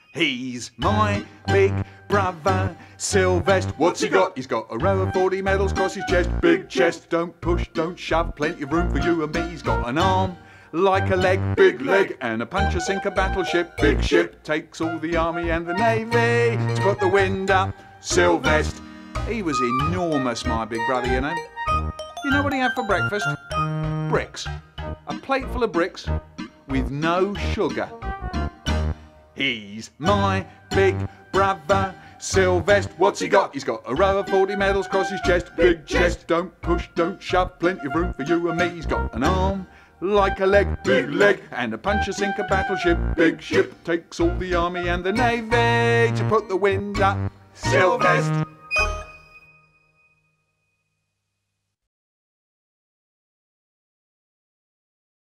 He's my big brother, Sylvest. What's he got? He's got a row of 40 medals across his chest. Big chest, don't push, don't shove, plenty of room for you and me. He's got an arm like a leg, big leg, and a puncher sink a battleship. Big ship takes all the army and the navy to put the wind up. Sylvest, he was enormous, my big brother, you know. You know what he had for breakfast? Bricks. A plate full of bricks with no sugar. He's my big brother, Sylvest. What's he got? He's got a row of 40 medals across his chest. Big chest, don't push, don't shove, plenty of room for you and me. He's got an arm like a leg, big leg, and a puncher sink a battleship. Big ship takes all the army and the navy to put the wind up. Sylvest.